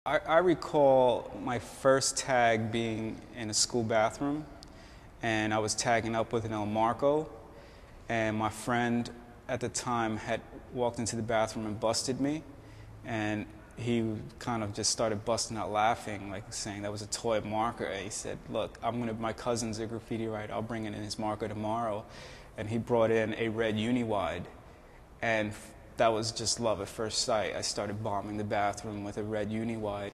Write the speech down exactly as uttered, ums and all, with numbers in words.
I, I recall my first tag being in a school bathroom, and I was tagging up with an El Marco, and my friend at the time had walked into the bathroom and busted me, and he kind of just started busting out laughing, like saying that was a toy marker. And he said, "Look, I'm gonna, my cousin's a graffiti writer, I'll bring in his marker tomorrow." And he brought in a red uni-wide, and that was just love at first sight. I started bombing the bathroom with a red uni-wide.